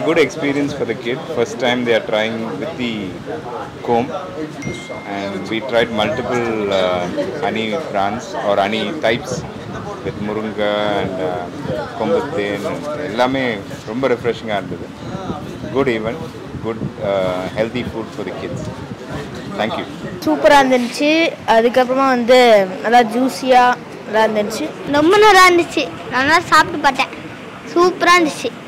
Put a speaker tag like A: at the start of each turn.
A: Good experience for the kid. First time they are trying with the comb, and we tried multiple honey brands or honey types with murunga and kombathen. எல்லாமே ரொம்ப refreshing-ஆ இருந்தது. Good event, good healthy food for the kids. Thank you.
B: சூப்பராக இருந்துச்சு. அதுக்கப்புறமா வந்து நல்லா ஜூஸியாக நல்லா இருந்துச்சு.
C: ரொம்ப நல்லா இருந்துச்சு. நல்லா சாப்பிட்டு பார்த்தேன். சூப்பராக இருந்துச்சு.